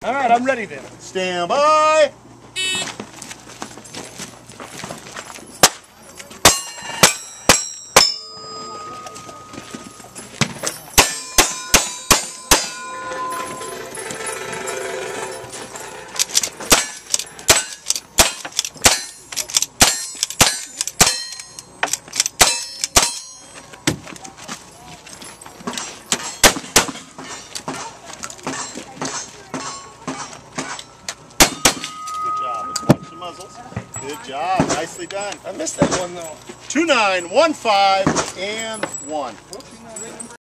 All right, I'm ready then. Stand by. Muzzles. Good job. Nicely done. I missed that one though. 2, 9, 1, 5, and 1.